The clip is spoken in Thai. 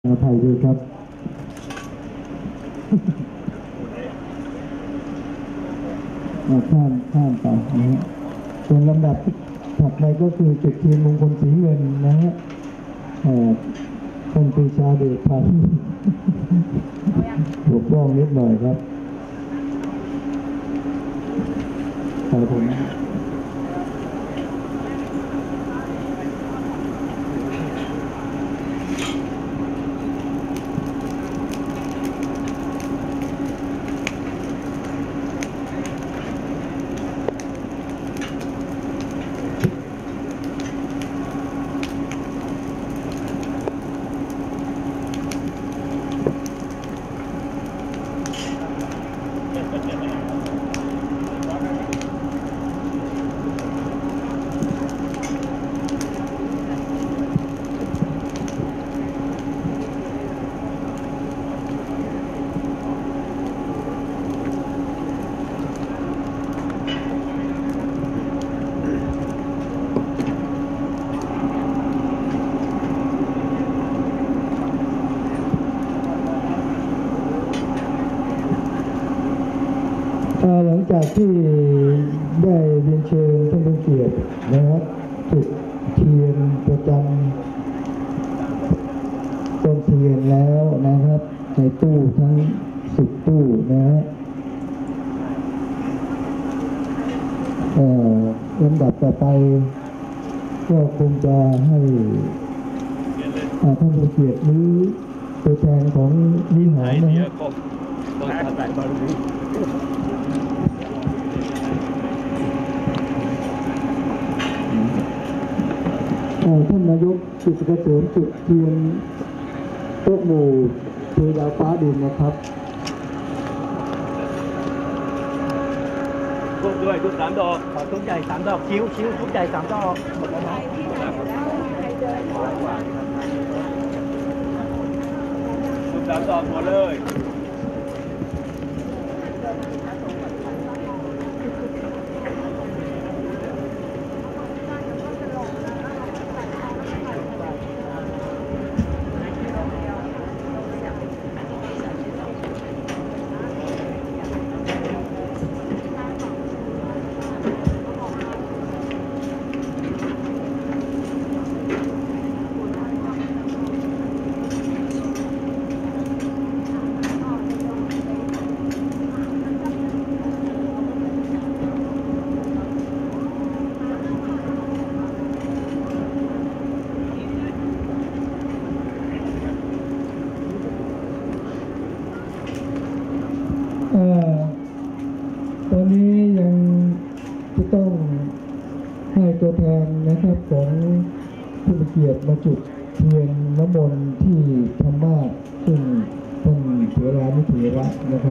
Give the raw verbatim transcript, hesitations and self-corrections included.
อภัยด้วยครับข้ามข้ามไปนะฮะส่วนลำดับถัดไปก็คือจุดเทียนมงคลสีเงินนะฮะท่านปรีชาเดชพันธ์บกพร่องนิดหน่อยครับขอบคุณหลังจากที่ได้เรียนเชิญท่านผู้เกียรตินะครับจุดเทียนประจำต้นเทียนแล้วนะครับในตู้ทั้งสิบตู้นะฮะลำดับต่อไปก็คงจะให้ท่านผู้เกียรติหรือตัวแทนของวิหารนะฮะท่านนายกกิจเกษมจุดเทียนโต๊ะหมู่เทดาวฟ้าดินนะครับทุกด้วยทุกสามดอกขอทุกใหญ่สามดอกคิ้วคิ้วทุกใหญ่สามดอกหมดแล้วนะทุกสามดอกหมดเลยตอนนี้ยังจะต้องให้ตัวแทนนะครับของผู้มีเกียรติมาจุดเทียนน้ำมนต์ที่ธรรมาสน์ซึ่งท่านเถรานุเถระนะครับ